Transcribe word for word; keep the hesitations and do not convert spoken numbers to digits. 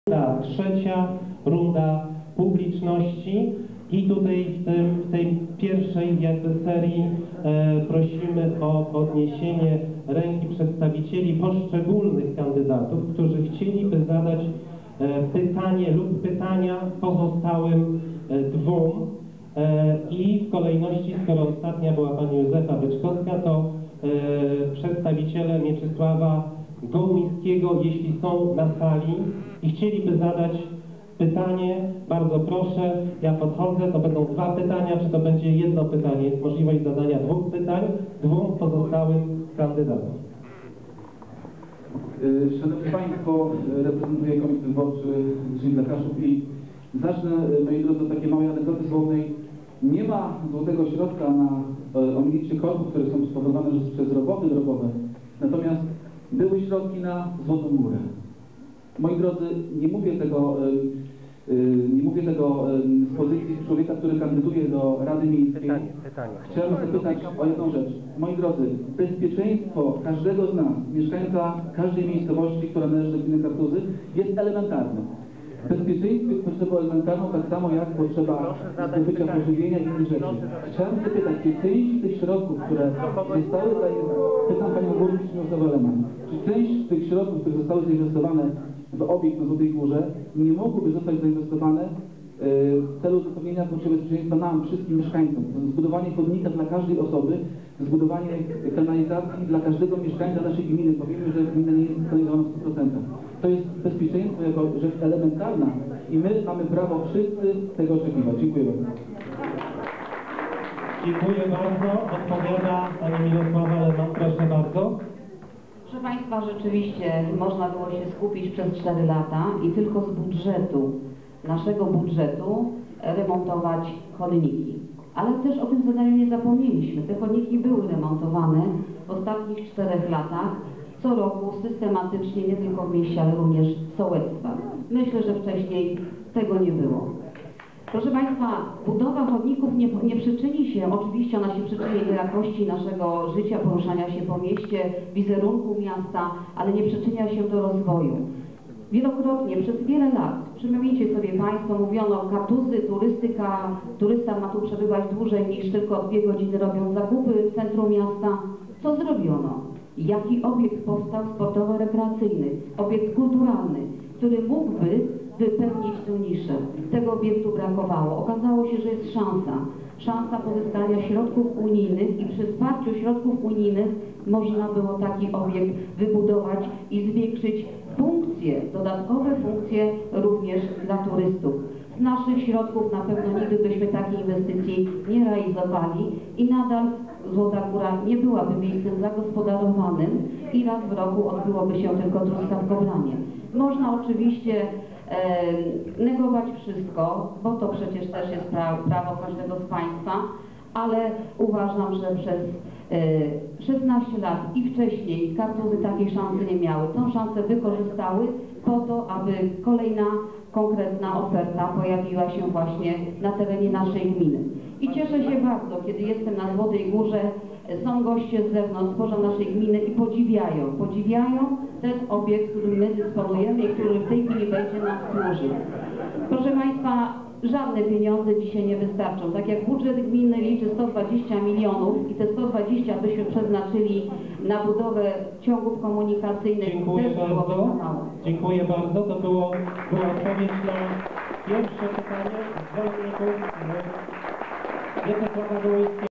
Runda trzecia, runda publiczności i tutaj w, tym, w tej pierwszej jakby serii e, prosimy o podniesienie ręki przedstawicieli poszczególnych kandydatów, którzy chcieliby zadać e, pytanie lub pytania pozostałym e, dwóm e, i w kolejności, skoro ostatnia była pani Józefa Byczkowska, to e, przedstawiciele Mieczysława Gołyńskiego, jeśli są na sali i chcieliby zadać pytanie, bardzo proszę, ja podchodzę, to będą dwa pytania, czy to będzie jedno pytanie? Jest możliwość zadania dwóch pytań dwóm pozostałym kandydatom. Szanowni Państwo, reprezentuję Komitet Wyborczy Grzegorza Kaszub i zacznę, moi drodzy, od takiej małej anegdoty słownej. Nie ma złotego środka na ominięcie korków, które są spowodowane przez roboty drogowe, natomiast były środki na Złotą Górę. Moi drodzy, nie mówię tego, nie mówię tego z pozycji człowieka, który kandyduje do Rady Miejskiej. Pytanie, pytanie. Chciałem zapytać o jedną rzecz. Moi drodzy, bezpieczeństwo każdego z nas, mieszkańca każdej miejscowości, która należy do gminy Kartuzy, jest elementarne. Bezpieczeństwo jest potrzebą elementarną, tak samo jak potrzeba zdobycia pożywienia i innych rzeczy. Chciałem zapytać, czy część tych środków, które zostały, pytam Panią Burmistrz Mirosławę Lehmann, czy część tych środków, które zostały zainwestowane w obiekt na Złotej Górze, nie mogłyby zostać zainwestowane w celu zapewnienia poczucia bezpieczeństwa nam, wszystkim mieszkańcom. Zbudowanie chodnika dla każdej osoby, zbudowanie kanalizacji dla każdego mieszkańca naszej gminy, bo wiemy, że gmina nie jest skanalizowana w stu procentach. To jest bezpieczeństwo jako rzecz elementarna i my mamy prawo wszyscy tego oczekiwać. Dziękuję bardzo. Dziękuję bardzo. Odpowiada Pani Mirosława Lehmann, proszę bardzo. Proszę Państwa, rzeczywiście można było się skupić przez cztery lata i tylko z budżetu, naszego budżetu, remontować chodniki. Ale też o tym zadaniu nie zapomnieliśmy. Te chodniki były remontowane w ostatnich czterech latach, co roku systematycznie, nie tylko w mieście, ale również w sołectwach. Myślę, że wcześniej tego nie było. Proszę Państwa, budowa chodników nie, nie przyczyni się, oczywiście ona się przyczyni do jakości naszego życia, poruszania się po mieście, wizerunku miasta, ale nie przyczynia się do rozwoju. Wielokrotnie, przez wiele lat, przypomnijcie sobie Państwo, mówiono Kartuzy, turystyka, turysta ma tu przebywać dłużej niż tylko dwie godziny robiąc zakupy w centrum miasta. Co zrobiono? Jaki obiekt powstał sportowo-rekreacyjny, obiekt kulturalny, który mógłby wypełnić tę niszę? Tego obiektu brakowało. Okazało się, że jest szansa. Szansa pozyskania środków unijnych i przy wsparciu środków unijnych można było taki obiekt wybudować i zwiększyć funkcje, dodatkowe funkcje również dla turystów. Z naszych środków na pewno nigdy byśmy takiej inwestycji nie realizowali i nadal Złota Góra nie byłaby miejscem zagospodarowanym i raz w roku odbyłoby się tylko truskawkobranie. Można oczywiście e, negować wszystko, bo to przecież też jest pra prawo każdego z Państwa, ale uważam, że przez e, szesnaście lat i wcześniej Kartuzy takiej szansy nie miały. Tą szansę wykorzystały po to, aby kolejna konkretna oferta pojawiła się właśnie na terenie naszej gminy. I cieszę się bardzo, kiedy jestem na Złotej Górze, są goście z zewnątrz, spoza naszej gminy i podziwiają, podziwiają ten obiekt, którym my dysponujemy i który w tej chwili będzie nam służył. Proszę Państwa, żadne pieniądze dzisiaj nie wystarczą. Tak jak budżet gminy liczy sto dwadzieścia milionów i te sto dwadzieścia byśmy przeznaczyli na budowę ciągów komunikacyjnych. Dziękuję bardzo. Dziękuję bardzo. To było, była odpowiedź na pierwsze pytanie zwolenników Mieczysława Gołyńskiego.